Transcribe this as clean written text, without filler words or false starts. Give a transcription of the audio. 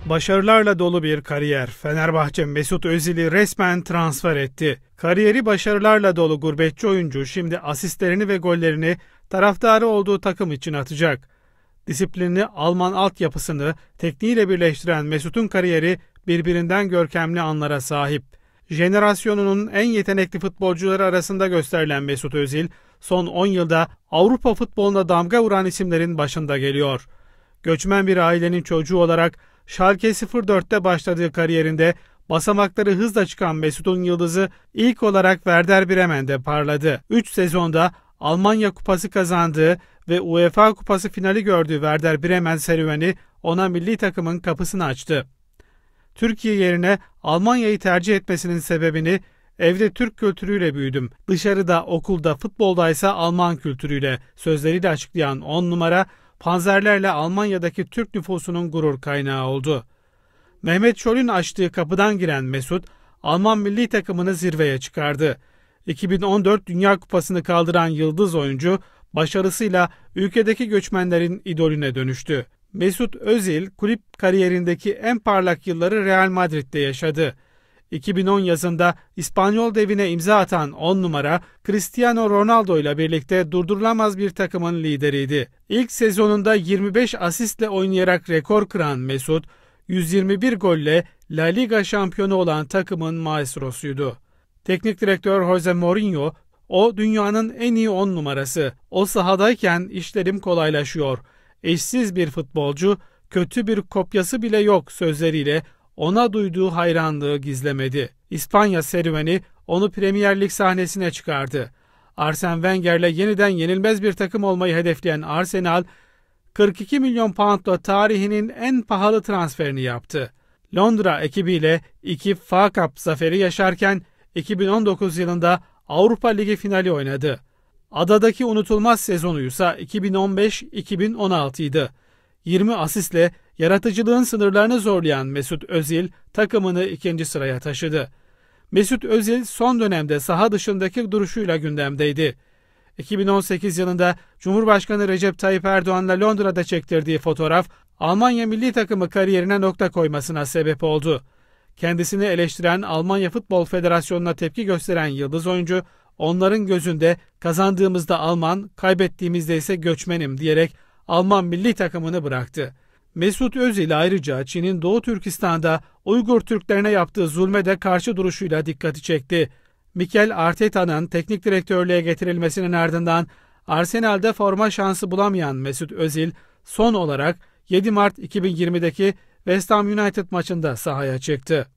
Başarılarla dolu bir kariyer. Fenerbahçe Mesut Özil'i resmen transfer etti. Kariyeri başarılarla dolu gurbetçi oyuncu şimdi asistlerini ve gollerini taraftarı olduğu takım için atacak. Disiplinli Alman altyapısını tekniğiyle birleştiren Mesut'un kariyeri birbirinden görkemli anlara sahip. Jenerasyonunun en yetenekli futbolcuları arasında gösterilen Mesut Özil, son 10 yılda Avrupa futboluna damga vuran isimlerin başında geliyor. Göçmen bir ailenin çocuğu olarak Schalke 04'te başladığı kariyerinde basamakları hızla çıkan Mesut'un yıldızı ilk olarak Werder Bremen'de parladı. 3 sezonda Almanya Kupası kazandığı ve UEFA Kupası finali gördüğü Werder Bremen serüveni ona milli takımın kapısını açtı. Türkiye yerine Almanya'yı tercih etmesinin sebebini "Evde Türk kültürüyle büyüdüm, dışarıda, okulda, futboldaysa Alman kültürüyle" sözleriyle açıklayan 10 numara, panzerlerle Almanya'daki Türk nüfusunun gurur kaynağı oldu. Mehmet Scholl'ün açtığı kapıdan giren Mesut, Alman milli takımını zirveye çıkardı. 2014 Dünya Kupası'nı kaldıran yıldız oyuncu, başarısıyla ülkedeki göçmenlerin idolüne dönüştü. Mesut Özil, kulüp kariyerindeki en parlak yılları Real Madrid'de yaşadı. 2010 yazında İspanyol devine imza atan 10 numara, Cristiano Ronaldo ile birlikte durdurulamaz bir takımın lideriydi. İlk sezonunda 25 asistle oynayarak rekor kıran Mesut, 121 golle La Liga şampiyonu olan takımın maestrosuydu. Teknik direktör Jose Mourinho, "O dünyanın en iyi 10 numarası. O sahadayken işlerim kolaylaşıyor. Eşsiz bir futbolcu, kötü bir kopyası bile yok" sözleriyle ona duyduğu hayranlığı gizlemedi. İspanya serüveni onu Premier Lig sahnesine çıkardı. Arsene Wenger'le yeniden yenilmez bir takım olmayı hedefleyen Arsenal, 42 milyon poundla tarihinin en pahalı transferini yaptı. Londra ekibiyle 2 FA Cup zaferi yaşarken 2019 yılında Avrupa Ligi finali oynadı. Adadaki unutulmaz sezonuysa 2015-2016 idi. 20 asistle yaratıcılığın sınırlarını zorlayan Mesut Özil takımını 2. sıraya taşıdı. Mesut Özil son dönemde saha dışındaki duruşuyla gündemdeydi. 2018 yılında Cumhurbaşkanı Recep Tayyip Erdoğan'la Londra'da çektirdiği fotoğraf Almanya milli takımı kariyerine nokta koymasına sebep oldu. Kendisini eleştiren Almanya Futbol Federasyonu'na tepki gösteren yıldız oyuncu, "Onların gözünde kazandığımızda Alman, kaybettiğimizde ise göçmenim" diyerek Alman milli takımını bıraktı. Mesut Özil ayrıca Çin'in Doğu Türkistan'da Uygur Türklerine yaptığı zulme de karşı duruşuyla dikkati çekti. Mikel Arteta'nın teknik direktörlüğe getirilmesinin ardından Arsenal'de forma şansı bulamayan Mesut Özil son olarak 7 Mart 2020'deki West Ham United maçında sahaya çıktı.